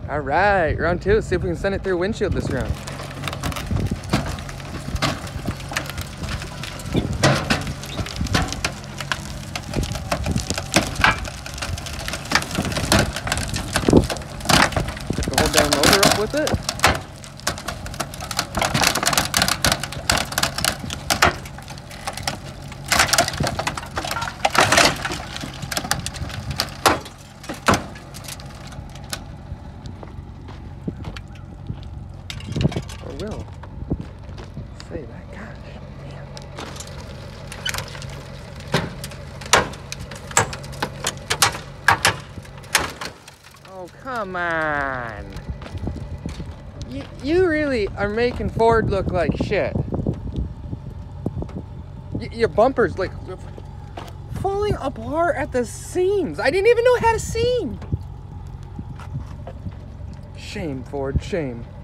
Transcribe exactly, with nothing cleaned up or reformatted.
All right, round two. See if we can send it through windshield this round. Took the whole damn motor up with it. Will say that. Gosh, man. Oh, come on. You, you really are making Ford look like shit. Y your bumper's like falling apart at the seams. I didn't even know it had a seam. Shame, Ford, shame.